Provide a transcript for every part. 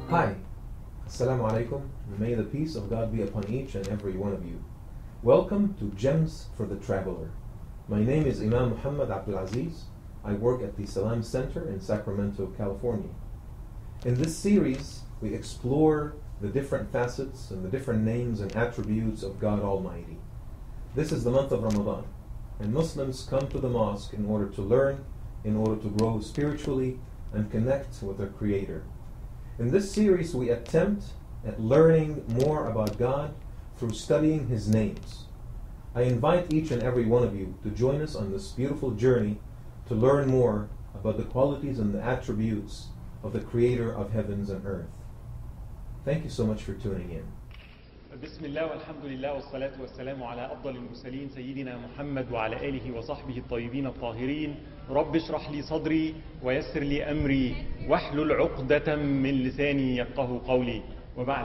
Hi, Assalamu alaikum. May the peace of God be upon each and every one of you. Welcome to Gems for the Traveler. My name is Imam Muhammad Abdul Aziz. I work at the Salam Center in Sacramento, California. In this series, we explore the different facets and the different names and attributes of God Almighty. This is the month of Ramadan, and Muslims come to the mosque in order to learn, in order to grow spiritually, and connect with their Creator. In this series, we attempt at learning more about God through studying His names. I invite each and every one of you to join us on this beautiful journey to learn more about the qualities and the attributes of the Creator of heavens and earth. Thank you so much for tuning in. بسم الله والحمد لله والصلاة والسلام على أفضل المرسلين سيدنا محمد وعلى آله وصحبه الطيبين الطاهرين. رب اشرح لي صدري ويسر لي أمري واحلل عقدة من لساني يفقه قولي وبعد.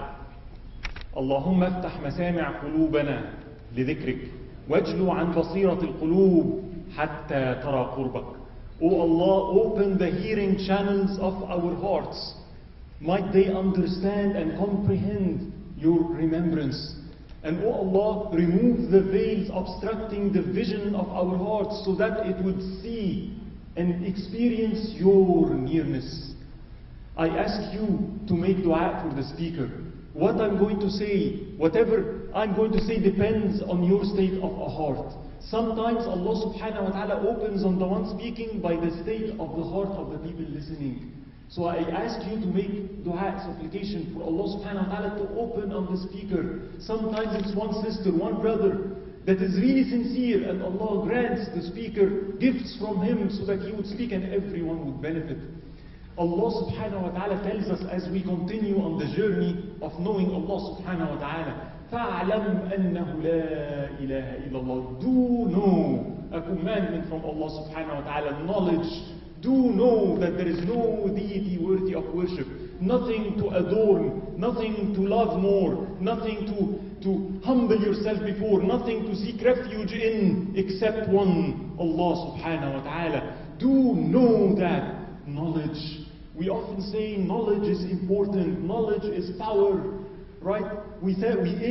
اللهم افتح مسامع قلوبنا لذكرك واجلو عن بصيرة القلوب حتى ترى قربك. O Allah, open the hearing channels of our hearts. Might they understand and comprehend your remembrance. And O Allah, remove the veils obstructing the vision of our hearts so that it would see and experience your nearness. I ask you to make dua for the speaker. What I'm going to say, whatever I'm going to say depends on your state of a heart. Sometimes Allah subhanahu wa ta'ala opens on the one speaking by the state of the heart of the people listening. So I ask you to make dua, supplication for Allah subhanahu wa ta'ala to open on the speaker. Sometimes it's one sister, one brother that is really sincere, and Allah grants the speaker gifts from him so that he would speak and everyone would benefit. Allah subhanahu wa ta'ala tells us as we continue on the journey of knowing Allah subhanahu wa ta'ala, فَاعْلَمْ أَنَّهُ لَا إِلَهَ إِلَّا اللَّهُ. Do know, a commandment from Allah subhanahu wa ta'ala, knowledge. Do know that there is no deity worthy of worship, nothing to adorn, nothing to love more, nothing to humble yourself before, nothing to seek refuge in except one, Allah subhanahu wa ta'ala. Do know that knowledge. We often say knowledge is important, knowledge is power, right? We say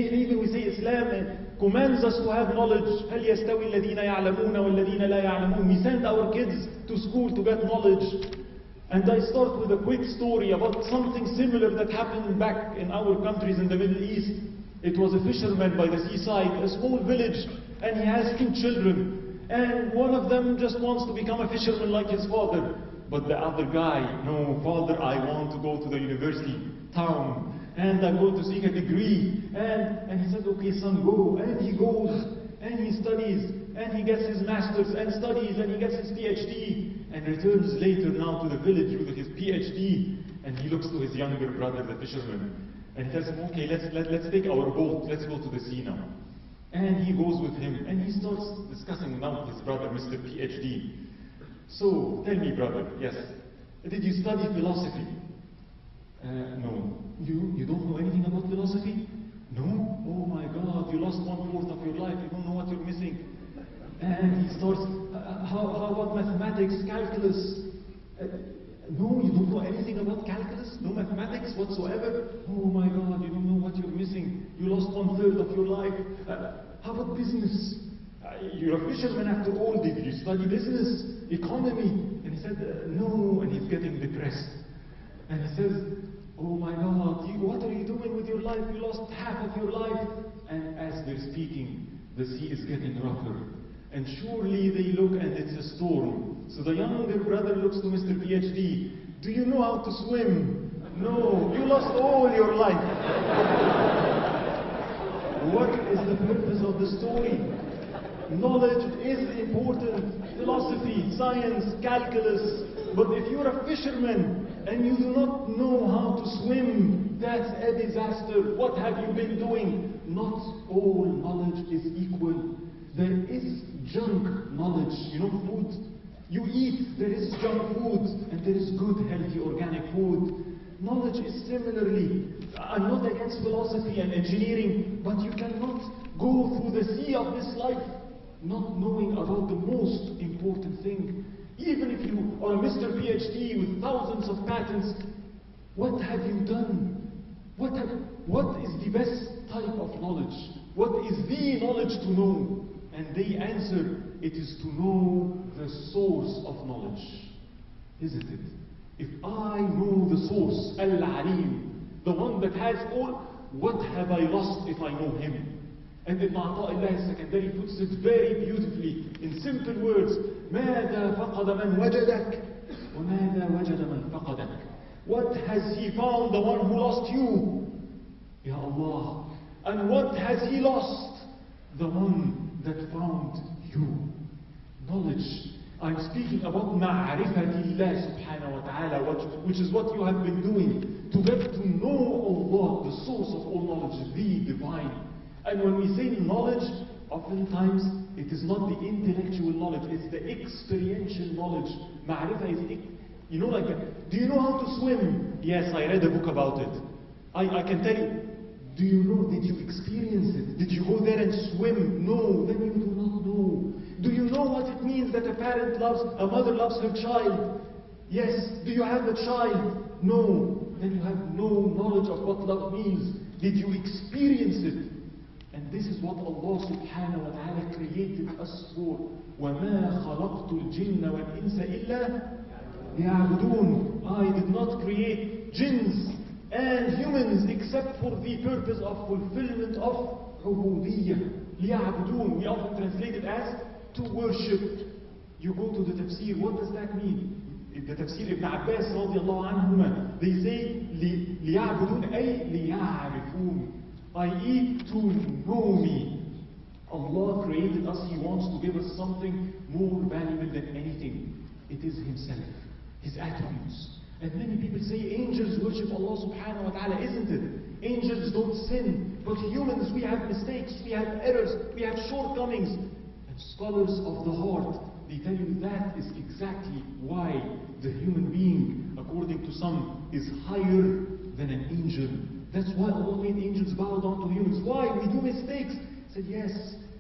Islam commands us to have knowledge. هل يستوي الذين يعلمون والذين لا يعلمون. We send our kids to school to get knowledge. And I start with a quick story about something similar that happened back in our countries in the Middle East. It was a fisherman by the seaside, a small village, and he has 2 children. And one of them just wants to become a fisherman like his father. But the other guy, no, father, I want to go to the university town. And I'm going to seek a degree. And he said, okay, son, go. And he goes, and he studies, and he gets his master's, and studies, and he gets his PhD, and returns later now to the village with his PhD. And he looks to his younger brother, the fisherman, and he tells him, okay, let's take our boat, let's go to the sea now. And he goes with him, and he starts discussing now with his brother, Mr. PhD. So, tell me, brother, yes, did you study philosophy? No. You don't know anything about philosophy? No? Oh my God, you lost 1/4 of your life, you don't know what you're missing. And he starts, how about mathematics, calculus? No, you don't know anything about calculus? No mathematics whatsoever? Oh my God, you don't know what you're missing. You lost 1/3 of your life. How about business? You're a fisherman after all, did you study business, economy? And he said, no, and he's getting depressed. And he says, oh my God, what are you doing with your life? You lost half of your life. And as they're speaking, the sea is getting rougher. And surely they look and it's a storm. So the younger brother looks to Mr. PhD. Do you know how to swim? No, you lost all your life. What is the purpose of the story? Knowledge is important. Philosophy, science, calculus. But if you're a fisherman and you do not know how to swim, that's a disaster. What have you been doing? Not all knowledge is equal. There is junk knowledge, food. You eat, there is junk food, and there is good, healthy, organic food. Knowledge is similarly. I'm not against philosophy and engineering, but you cannot go through the sea of this life not knowing about the most important thing. Even if you are a Mr. PhD with thousands of patents, What have you done? What is the best type of knowledge? What is the knowledge to know? And they answer, it is to know the source of knowledge. Isn't it? If I know the source, Al-Alim, the one that has all, what have I lost if I know him? And Ibn Ata'illah al-Sakandari puts it very beautifully in simple words. ماذا فقد من وجدك وماذا وجد من فقدك. What has he found, the one who lost you? Ya Allah. And what has he lost? The one that found you. Knowledge. I'm speaking about ma'rifatillah subhanahu wa ta'ala, which is what you have been doing. To get to know Allah, the source of all knowledge, the divine. And when we say knowledge, oftentimes it is not the intellectual knowledge, it's the experiential knowledge. Ma'rifah is, you know, like, do you know how to swim? Yes, I read a book about it. I can tell you. Do you know? Did you experience it? Did you go there and swim? No, then you do not know. Do you know what it means that a mother loves her child? Yes. Do you have a child? No. Then you have no knowledge of what love means. Did you experience it? And this is what Allah subhanahu wa ta'ala created us for. وَمَا خَلَقْتُ الْجِنَّ وَالْإِنسَ إِلَّا لِيَعْبُدُونَ. I did not create jinns and humans except for the purpose of fulfillment of عبودية. لِيَعْبُدُونَ. We often translate it as to worship. You go to the tafsir, what does that mean? The tafsir Ibn Abbas radiallahu anhuma, they say لِيَعْبُدُونَ أي لِيَعْرِفُونَ, i.e. to know me. Allah created us, He wants to give us something more valuable than anything. It is Himself, His attributes. And many people say angels worship Allah subhanahu wa ta'ala, isn't it? Angels don't sin, but humans, we have mistakes, we have errors, we have shortcomings. And scholars of the heart, they tell you that is exactly why the human being, according to some, is higher than an angel. That's why Allah made angels bow down to humans. Why? We do mistakes. He said, yes,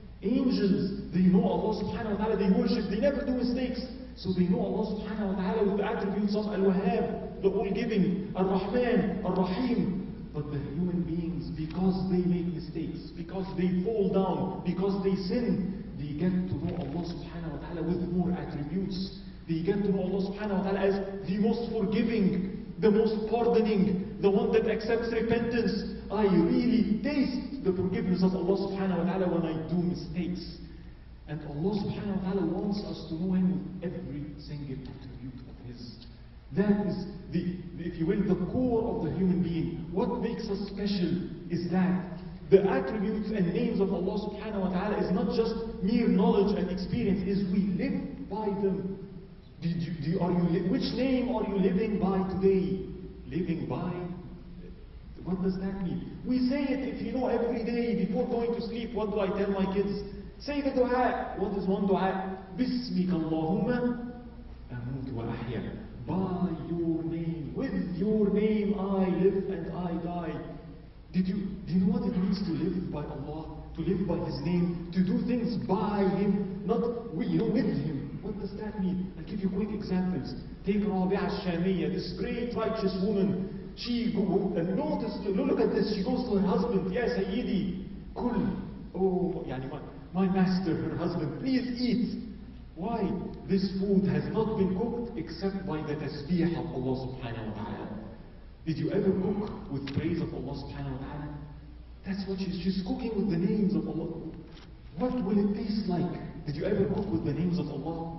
angels, they know Allah subhanahu wa ta'ala, they worship, they never do mistakes. So they know Allah subhanahu wa ta'ala with the attributes of Al-Wahhab, the all-giving, Ar-Rahman, Ar-Rahim. But the human beings, because they make mistakes, because they fall down, because they sin, they get to know Allah subhanahu wa ta'ala with more attributes. They get to know Allah subhanahu wa ta'ala as the most forgiving, the most pardoning, the one that accepts repentance. I really taste the forgiveness of Allah subhanahu wa ta'ala when I do mistakes. And Allah subhanahu wa ta'ala wants us to know Him with every single attribute of His. That is if you will, the core of the human being. What makes us special is that the attributes and names of Allah subhanahu wa ta'ala is not just mere knowledge and experience, is we live by them. Which name are you living by today? Living by? What does that mean? We say it, if you know, every day before going to sleep. What do I tell my kids? Say the dua. What is one dua? Bismika Allahumma amut wa ahya. By your name, with your name I live and I die. Do you know what it means to live by Allah? To live by His name, to do things by Him, not with Him. What does that mean? I'll give you quick examples. Take Rabi'a al-Shamiyya, this great righteous woman. She and notice, look at this. She goes to her husband. Yes, Sayyidi, kul. Oh, my master, her husband, please eat. Why? This food has not been cooked except by the tasbih of Allah subhanahu wa ta'ala. Did you ever cook with praise of Allah subhanahu wa ta'ala? That's what she's cooking with the names of Allah. What will it taste like? Did you ever cook with the names of Allah?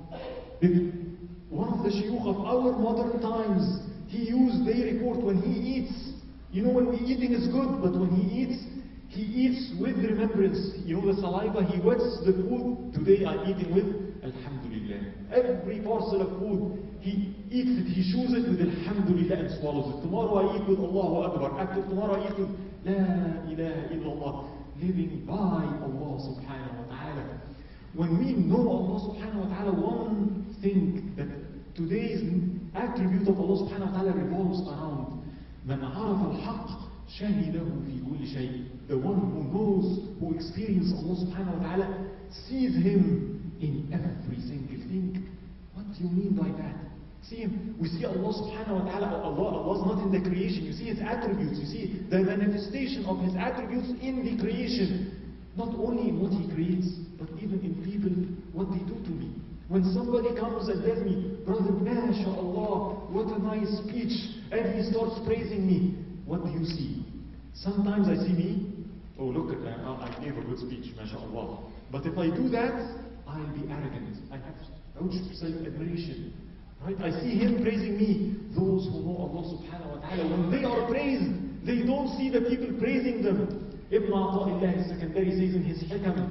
One of the shuyukh of our modern times, they report when he eats, when eating is good, but when he eats with remembrance. The saliva, he wets the food. Today I'm eating with Alhamdulillah. Every parcel of food, he eats it, he chews it with Alhamdulillah and swallows it. Tomorrow I eat with Allahu Akbar. After tomorrow I eat with La ilaha illallah. Living by Allah subhanahu wa ta'ala. When we know Allah subhanahu wa ta'ala, one thing that today's attribute of Allah subhanahu wa ta'ala revolves around. من عرف الحق شهده في كل شيء. The one who knows, who experiences Allah subhanahu wa ta'ala, sees Him in every single thing. What do you mean by that? See him. We see Allah subhanahu wa ta'ala. Allah is not in the creation. You see His attributes. You see the manifestation of His attributes in the creation. Not only in what He creates, but even in people, what they do to me. When somebody comes and tells me, brother, mashallah, what a nice speech, and he starts praising me, what do you see? Sometimes I see me, oh look, I gave a good speech, mashallah. But if I do that, I'll be arrogant. I have huge self-admiration. Right? I see him praising me. Those who know Allah subhanahu wa ta'ala, when they are praised, they don't see the people praising them. Ibn Ata'illah al-Sakandari says in his Hikam,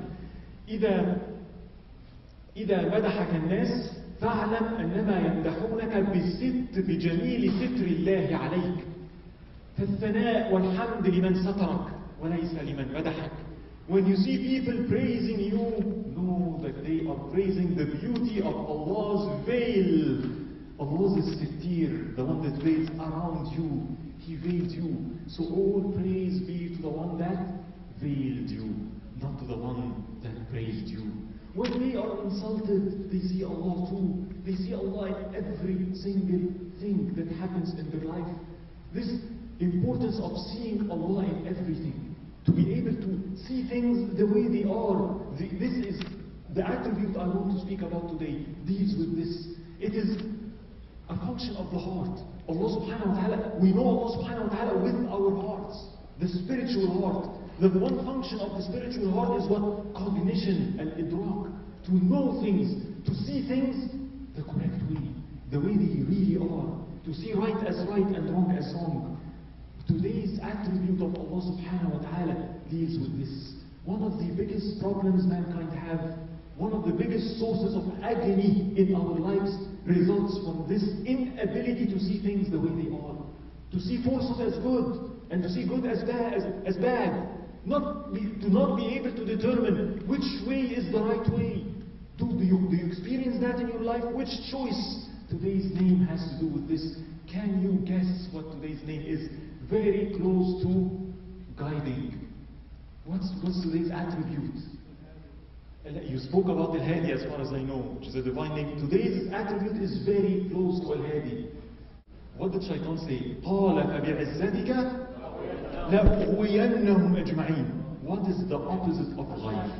إذا مدحك الناس فاعلم أنما يمدحونك بجميل ستر الله عليك. فالثناء والحمد لمن سترك وليس لمن مدحك. When you see people praising you, know that they are praising the beauty of Allah's veil. Allah's sittir, the one that veils around you. He veiled you. So all praise be to the one that veiled you, not to the one that praised you. When they are insulted, they see Allah too. They see Allah in every single thing that happens in their life. This importance of seeing Allah in everything, to be able to see things the way they are. This is the attribute I want to speak about today, deals with this. It is a function of the heart. Allah subhanahu wa ta'ala, we know Allah subhanahu wa ta'ala with our hearts, the spiritual heart. The one function of the spiritual heart is what? Cognition and idrak. To know things, to see things the correct way, the way they really are. To see right as right and wrong as wrong. Today's attribute of Allah subhanahu wa ta'ala deals with this. One of the biggest problems mankind have, one of the biggest sources of agony in our lives results from this inability to see things the way they are. To see falsehood as good and to see good as bad. To not be able to determine which way is the right way. Do you experience that in your life? Which choice? Today's name has to do with this. Can you guess what today's name is? Very close to guiding. What's today's attribute? You spoke about Al-Hadi as far as I know, which is a divine name. Today's attribute is very close to Al-Hadi. What did Shaitan say? قَالَ فَبِعِزَّتِكَ لَأُغْوِيَنَّهُمْ أَجْمَعِينَ. What is the opposite of ghayb?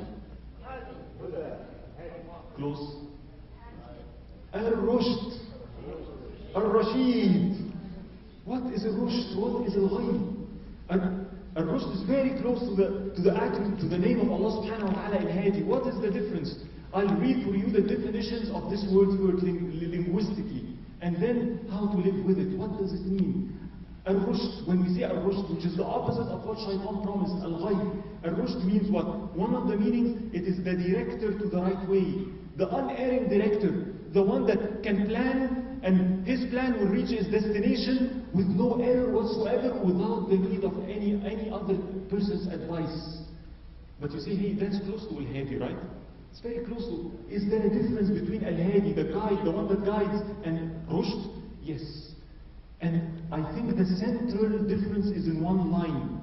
Close. Al-Rushd. Al-Rashid. What is Al-Rushd? What is Al-Ghayb? Al-Rushd is very close to the attribute, to the name of Allah subhanahu wa ta'ala Al-Hadi. What is the difference? I'll read for you the definitions of this word linguistically, and then how to live with it. What does it mean? Al-Rushd, when we say Al-Rushd, which is the opposite of what Shaitan promised, Al-Ghayb. Al-Rushd means what? One of the meanings, it is the director to the right way. The unerring director. The one that can plan, and his plan will reach his destination with no error whatsoever, without the need of any other person's advice. But you say, hey, that's close to Al-Hadi, right? It's very close to. Is there a difference between Al-Hadi, the guide, the one that guides, and Rushd? Yes. And I think the central difference is in one line.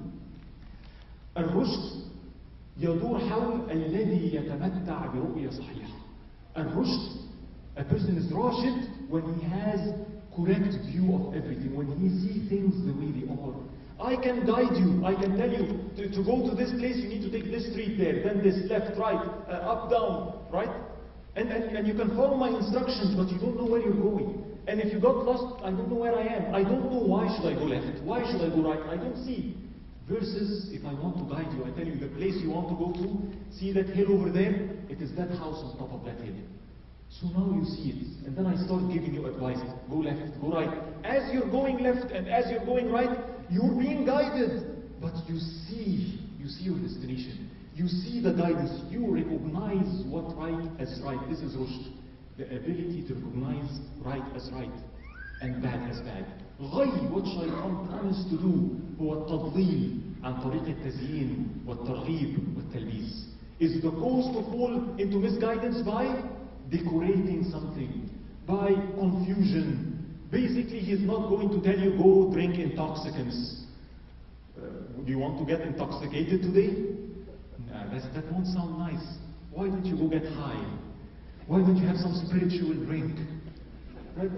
الرشد يدور حول الذي يتمتع برؤية صحيحة. الرشد, a person is rashid when he has correct view of everything, when he sees things the way they are. I can guide you, I can tell you to go to this place, you need to take this street there, then this, left, right, up, down, right? And you can follow my instructions, but you don't know where you're going. And if you got lost, I don't know where I am. I don't know why should I go left, why should I go right, I don't see. Versus, if I want to guide you, I tell you the place you want to go to, see that hill over there, it is that house on top of that hill. So now you see it, and then I start giving you advice. Go left, go right. As you're going left and as you're going right, you're being guided. But you see your destination. You see the guidance. You recognize what right as right. This is rushd. The ability to recognize right as right and bad as bad. غير what Shaitan promised to do هو التضليل عن طريق التزيين والترغيب والتلبيس. Is the cause to fall into misguidance by decorating something, by confusion. Basically, he's not going to tell you, go drink intoxicants. Do you want to get intoxicated today? Nah, that won't sound nice. Why don't you go get high? Why don't you have some spiritual drink? Right?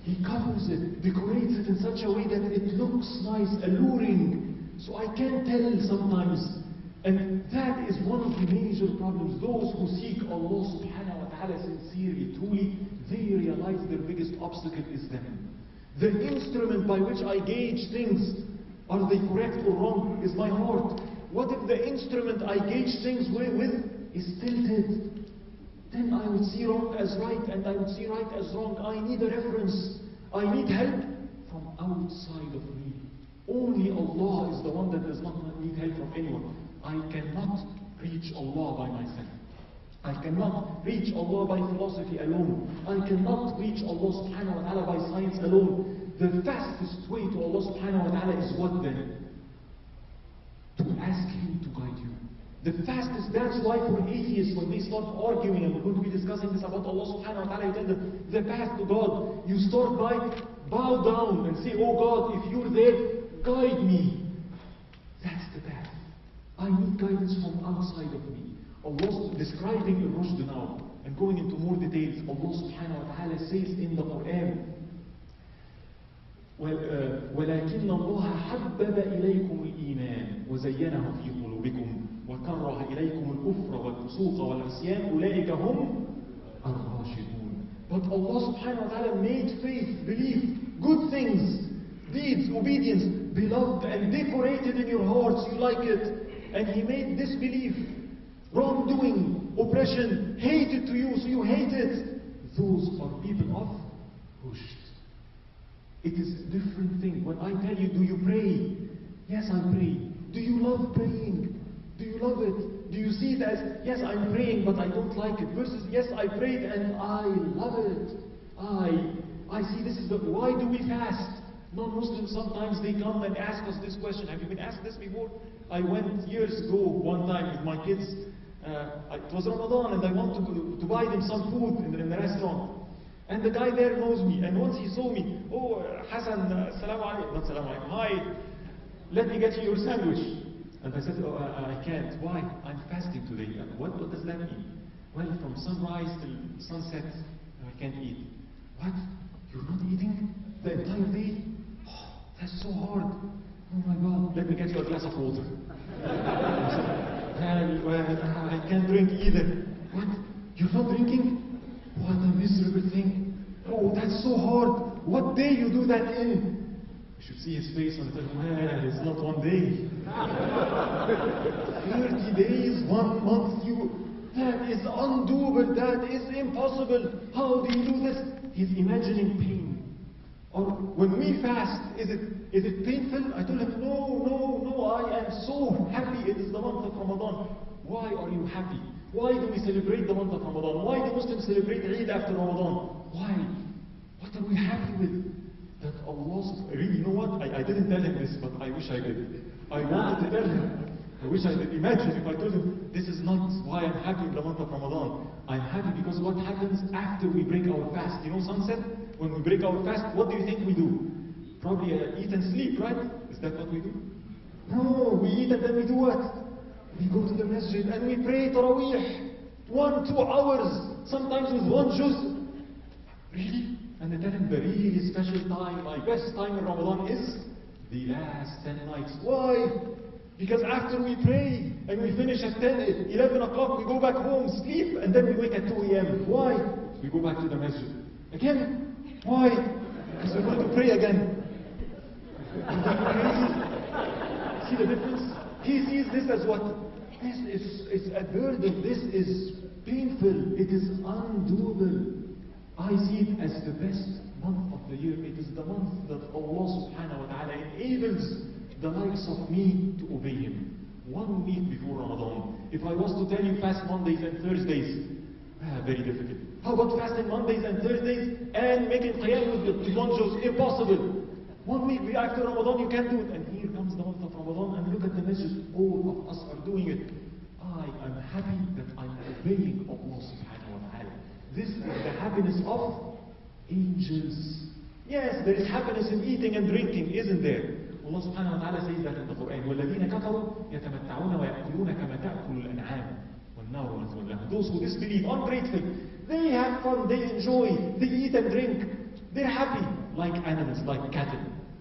He covers it, decorates it in such a way that it looks nice, alluring. So I can tell sometimes. And that is one of the major problems. Those who seek Allah subhanahu wa ta'ala sincerely, truly, they realize their biggest obstacle is them. The instrument by which I gauge things, are they correct or wrong, is my heart. What if the instrument I gauge things with is tilted? Then I would see wrong as right and I would see right as wrong. I need a reference. I need help from outside of me. Only Allah is the one that does not need help from anyone. I cannot reach Allah by myself. I cannot reach Allah by philosophy alone. I cannot reach Allah subhanahu wa ta'ala by science alone. The fastest way to Allah subhanahu wa ta'ala is what then? To ask Him to guide you. The fastest, that's why for atheists, when they start arguing, and we're going to be discussing this about Allah subhanahu wa ta'ala, you tell them, the path to God, you start by bow down and say, oh God, if you're there, guide me. That's the path. I need guidance from outside of me. Allah describing the rushd now, and going into more details, Allah subhanahu wa ta'ala says in the Quran, ولكن الله حبب إليكم الإيمان وزينه في قلوبكم وكره إليكم الكفر والفسوق والعصيان أولئك هم الراشدون. But Allah subhanahu wa ta'ala made faith, belief, good things, deeds, obedience, beloved and decorated in your hearts, you like it. And He made disbelief, wrongdoing, oppression, hated to you, so you hate it. Those are people of rushd. It is a different thing. When I tell you, do you pray? Yes, I pray. Do you love praying? Do you love it? Do you see it as, yes, I'm praying, but I don't like it, versus, yes, I prayed and I love it. I see this is the, why do we fast? Non-Muslims, sometimes they come and ask us this question. Have you been asked this before? I went years ago, one time with my kids. It was Ramadan and I wanted to buy them some food in the restaurant. And the guy there knows me, and once he saw me, oh, Hassan, salaam alaikum, not salaam alaikum, hi, let me get you your sandwich. And I said, oh, I can't. Why? I'm fasting today. What does that mean? Well, from sunrise till sunset, I can't eat. What? You're not eating the entire day? Oh, that's so hard. Oh my God, let me get you a glass of water. I can't drink either. What? You're not drinking? What a miserable thing. Oh, that's so hard. What day you do that in? You should see his face on the well, it's not one day. 30 days, 1 month, that is undoable, that is impossible. How do you do this? He's imagining pain. Or when we fast, is it painful? I told him, no, I am so happy it is the month of Ramadan. Why are you happy? Why do we celebrate the month of Ramadan? Why do Muslims celebrate Eid after Ramadan? Why? What are we happy with? That Allah, really, you know what? I didn't tell him this, but I wish I did. I wanted to tell him. I wish I did. Imagine if I told him, this is not why I'm happy in the month of Ramadan. I'm happy because what happens after we break our fast? You know sunset? When we break our fast, what do you think we do? Probably eat and sleep, right? Is that what we do? No, we eat and then we do what? We go to the masjid and we pray Taraweeh. 1-2 hours, sometimes with one juz. Really? And they tell him the really special time, my best time in Ramadan is the last 10 nights. Why? Because after we pray and we finish at 10, 11 o'clock, we go back home, sleep, and then we wake at 2 a.m. Why? We go back to the masjid. Again? Why? Because we're going to pray again. Is that crazy? See the difference? He sees this as what? This is a burden. This is painful. It is undoable. I see it as the best month of the year. It is the month that Allah subhanahu wa ta'ala enables the likes of me to obey Him. 1 week before Ramadan. If I was to tell you fast Mondays and Thursdays, very difficult. How about fasting Mondays and Thursdays and making qiyam with the monjos? Impossible. 1 week after Ramadan you can't do it. And here comes the month of Ramadan and look at the masjid. All of us are doing it. I am happy that I'm obeying Allah subhanahu wa ta'ala. This is the happiness of angels. Yes, there is happiness in eating and drinking, isn't there? Allah subhanahu wa ta'ala says that in the Quran. وَالَّذِينَ كَفَرُوا يَتَمَتَّعُونَ وَيَأْكُلُونَ كَمَا تَأْكُلُ الْأَنْعَامُ وَالنَّارُ مَثْوًى لَهُمْ. Those who disbelieve, ungrateful, they have fun, they enjoy, they eat and drink, they're happy. like animals, like cattle.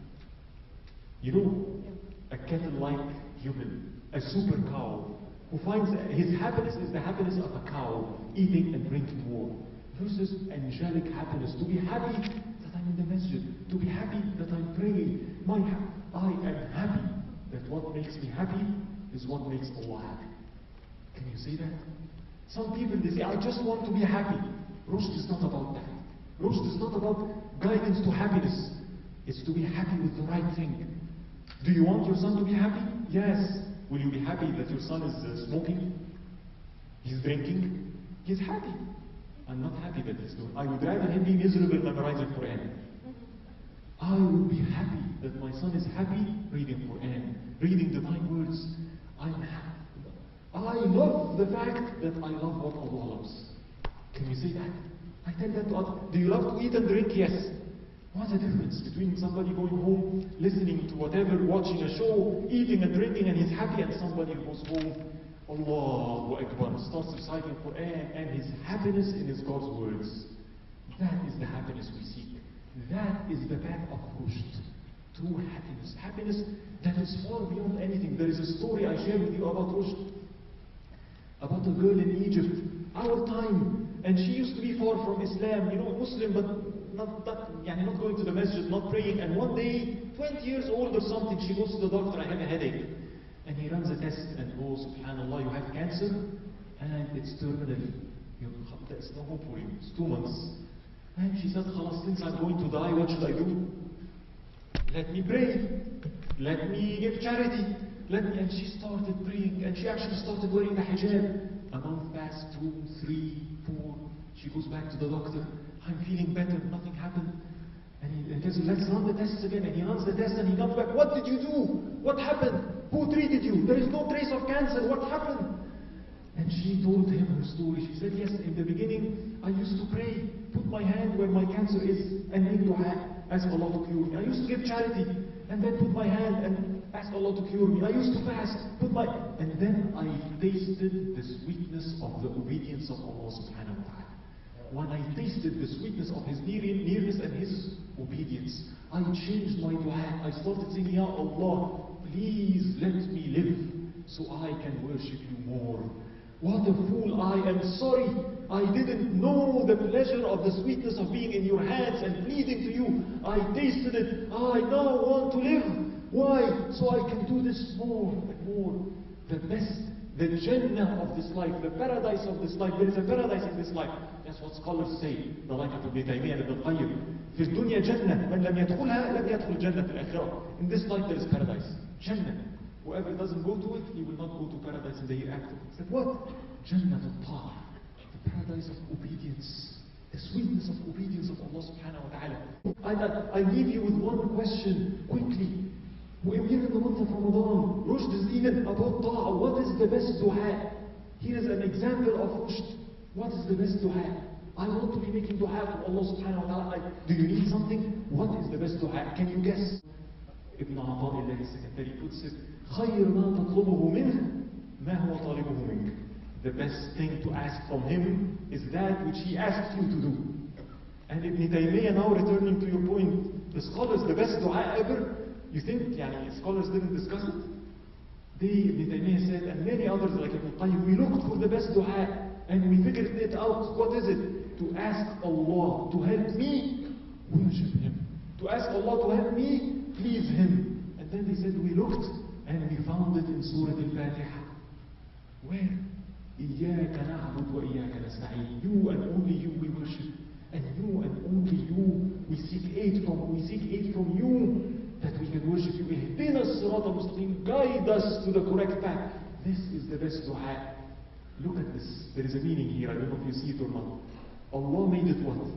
You know, a cattle-like human, a super cow, who finds his happiness is the happiness of a cow, eating and drinking more, versus angelic happiness, to be happy that I'm in the masjid, to be happy that I'm praying. I am happy that what makes me happy is what makes Allah happy. Can you say that? Some people, they say, I just want to be happy. Rushd is not about that. Rushd is not about guidance to happiness. It's to be happy with the right thing. Do you want your son to be happy? Yes. Will you be happy that your son is smoking? He's drinking? He's happy. I'm not happy that he's doing. I would rather him be miserable memorizing Quran. I would be happy that my son is happy reading Quran, reading divine words. I'm happy. I love the fact that I love what Allah loves. Can you say that? I tell that to others. Do you love to eat and drink? Yes. What's the difference between somebody going home, listening to whatever, watching a show, eating and drinking, and he's happy, and somebody goes home, Allahu Akbar, starts reciting Quran, and his happiness in his God's words. That is the happiness we seek. That is the path of Rushd. True happiness. Happiness that is far beyond anything. There is a story I share with you about Rushd. About a girl in Egypt, our time, and she used to be far from Islam, you know, Muslim, but not going to the masjid, not praying. And one day, 20 years old or something, she goes to the doctor, I have a headache. And he runs a test and goes, subhanallah, you have cancer, and it's terminal. There's no hope for you. It's 2 months. And she said, khalas, since I'm going to die, what should I do? Let me pray. Let me give charity. And she started praying, and she actually started wearing the hijab. A month passed, 2, 3, 4. She goes back to the doctor. I'm feeling better, nothing happened. And he says, let's run the tests again. And he runs the test and he comes back. What did you do? What happened? Who treated you? There is no trace of cancer. What happened? And she told him her story. She said, yes, in the beginning, I used to pray, put my hand where my cancer is, and make dua, ask Allah to cure me. I used to give charity, and then put my hand and ask Allah to cure me. I used to fast, and then I tasted the sweetness of the obedience of Allah subhanahu wa ta'ala. When I tasted the sweetness of His nearness and His obedience, I changed my dua. I started saying, Ya Allah, please let me live so I can worship you more. What a fool I am. Sorry, I didn't know the pleasure of the sweetness of being in your hands and pleading to you. I tasted it. I now want to live. Why? So I can do this more and more. The best, the Jannah of this life, the paradise of this life. There is a paradise in this life. That's what scholars say. The like of Ibn Taymiyyah and Ibn Qayyim. في الدنيا جنة من لم يدخلها لم يدخل جنة في الآخرة. In this life there is paradise. Jannah. Whoever doesn't go to it, he will not go to paradise in the hereafter. Said what? Jannah al-Ta'ah. The paradise of obedience. The sweetness of obedience of Allah subhanahu wa ta'ala. I leave you with one question, quickly. We're in the month of Ramadan. Rushd is even about ta'ah. What is the best dua? Here is an example of rushd. What is the best dua? I want to be making dua to Allah subhanahu wa ta'ala. Do you need something? What is the best dua? Can you guess? Ibn Ata'illah al-Sakandari puts it, خير ما تطلبه منه ما هو طالبه منك. The best thing to ask from him is that which he asks you to do. And Ibn Taymiyyah, now returning to your point, the scholars, the best dua ever, you think scholars didn't discuss it? Ibn Taymiyyah said, and many others like Ibn Qayyim, we looked for the best dua and we figured it out. What is it? To ask Allah to help me worship Him. To ask Allah to help me please Him. And then they said, we looked and we found it in Surah Al-Fatiha. Where? إِيَّاكَ نَعْبُدُ وَإِيَّاكَ نَسْتَعِينُ. You and only you we worship. And you and only you we seek aid from. We seek aid from you that we can worship you. اهدنا الصراط المستقيم. Guide us to the correct path. This is the best dua. Look at this. There is a meaning here. I don't know if you see it or not. Allah made it what?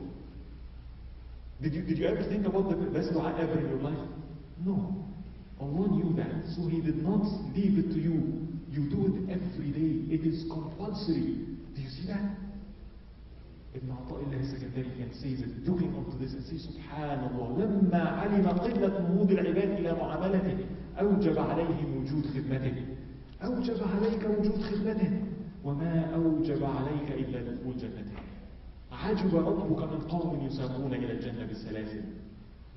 Did you ever think about the best dua ever in your life? No. Allah knew that, so He did not leave it to you. You do it every day. It is compulsory. Do you see that? Ibn Ata'illah al-Sakandari can say that, looking onto this and say, Subhanallah, لما علم قلة نهوض العباد إلى معاملته أوجب عليهم وجود خدمته. أوجب عليك وجود خدمته وما أوجب عليك إلا دخول جنته. عجب ربك من قوم يساقون إلى الجنة بالسلاسل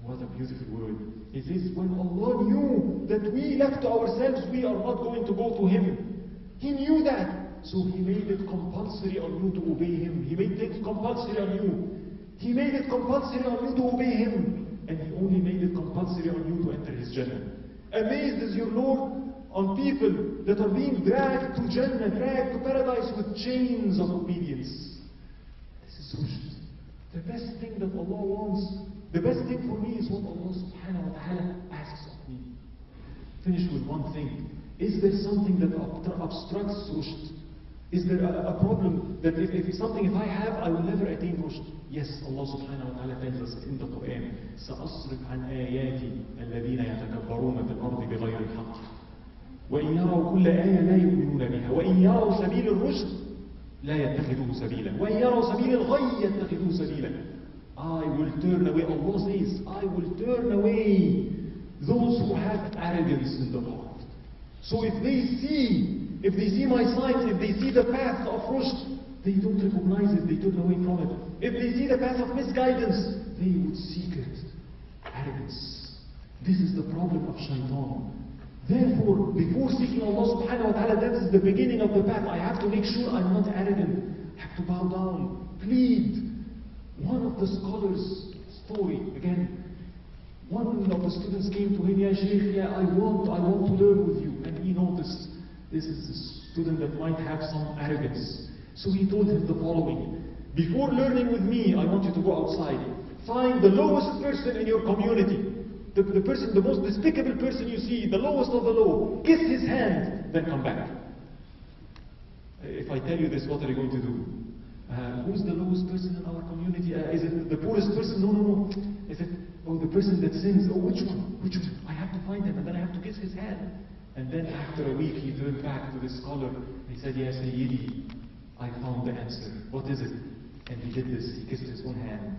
What a beautiful word. It is when Allah knew that we left to ourselves, we are not going to go to Him. He knew that. So He made it compulsory on you to obey Him. He made things compulsory on you. He made it compulsory on you to obey Him. And He only made it compulsory on you to enter His Jannah. Amazed is your Lord on people that are being dragged to Jannah, dragged to paradise with chains of obedience. This is rushd. The best thing that Allah wants, the best thing for me is what Allah subhanahu wa ta'ala asks of me. Finish with one thing. Is there something that obstructs rushd? Is there a problem that if I have, I will never attain rushd? Yes, Allah subhanahu wa ta'ala tells us in the Quran, سأصرف عن آياتي الذين يتكبرون في الأرض بغير الحق وإن يروا كل آية لا يؤمنون بها وإن يروا سبيل الرشد لا يتخذوه سبيلا وإن يروا سبيل الغي يتخذوه سبيلا. I will turn away, Allah says, I will turn away those who have arrogance in the heart. So if they see my signs, if they see the path of rushd, they don't recognize it, they turn away from it. If they see the path of misguidance, they would seek it. Arrogance. This is the problem of shaitan. Therefore, before seeking Allah subhanahu wa ta'ala, that is the beginning of the path. I have to make sure I'm not arrogant. I have to bow down, plead. One of the scholars' story, again, one of the students came to him, Ya Shaykh, I want to learn with you. And he noticed, this is a student that might have some arrogance. So he told him the following: before learning with me, I want you to go outside. Find the lowest person in your community. The person, the most despicable person you see, the lowest of the low. Kiss his hand, then come back. If I tell you this, what are you going to do? Who's the lowest person in our community? Is it the poorest person? No. Is it, the person that sins? Which one? I have to find him, and then I have to kiss his hand. And then after a week, he turned back to the scholar. He said, Ya Sayyidi, I found the answer. What is it? And he did this. He kissed his own hand.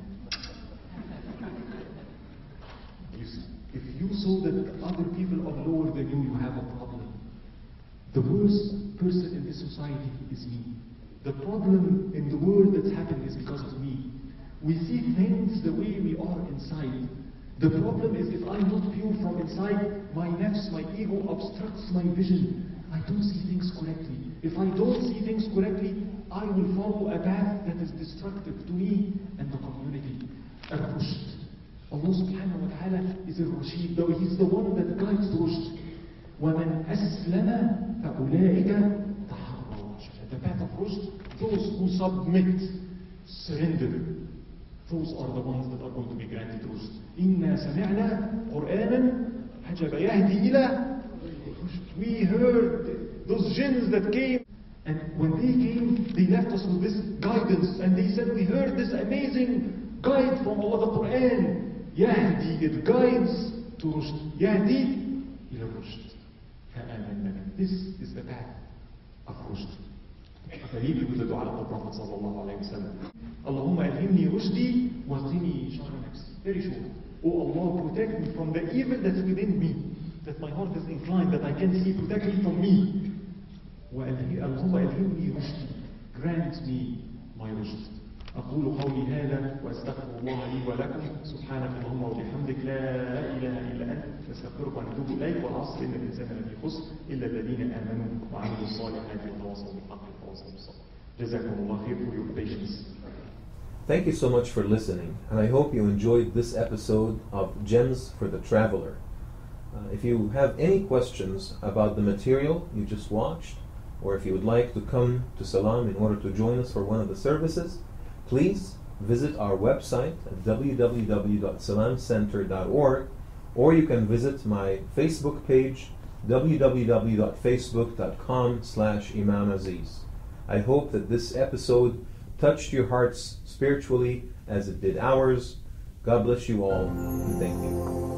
If you saw that other people are lower than you have a problem. The worst person in this society is me. The problem in the world that's happened is because of me. We see things the way we are inside. The problem is if I'm not pure from inside, my nafs, my ego obstructs my vision. I don't see things correctly. If I don't see things correctly, I will follow a path that is destructive to me and the community. Ar-Rushd. Allah subhanahu wa ta'ala is al-Rashid. He's the one that guides rushd. وَمَنْ أَسْلَمَ فَأُولَٰئِكَ تَحَرَّوْا رَشَدًا. The path of rushd, those who submit, surrender, those are the ones that are going to be granted rushd. إِنَّا سَمِعْنَا قُرْآنًا عَجَبًا يَهْدِي إِلَىٰ rushd. We heard those jinns that came, and when they came, they left us with this guidance, and they said, we heard this amazing guide from Allah, the Quran. Yahdi, it guides to rushd. Yahdi ila rushd. This is the path of rushd. I leave you with the dua of the Prophet sallallahu alayhi wa sallam. Allahumma alhimni rushdi wa qini sharra nafsi. Very short. Oh Allah, protect me from the evil that's within me, that my heart is inclined, that I can see. Protect me from me. Allahumma alhimni rushdi. Grant me my rushd. أقول قولي هذا وأستغفر الله لي ولكم. سبحانك اللهم وبحمدك لا إله إلا أنت نستغفرك ونتوب إليك. والعصر إن الإنسان لفي خسر إلا الذين آمنوا وعملوا الصالحات وتواصوا بالحق وتواصوا بالصبر. جزاكم الله خير for your patience. Thank you so much for listening, and I hope you enjoyed this episode of Gems for the Traveler. If you have any questions about the material you just watched, or if you would like to come to Salam in order to join us for one of the services, please visit our website at www.salamcenter.org, or you can visit my Facebook page, www.facebook.com/Imam Aziz. I hope that this episode touched your hearts spiritually as it did ours. God bless you all, and thank you.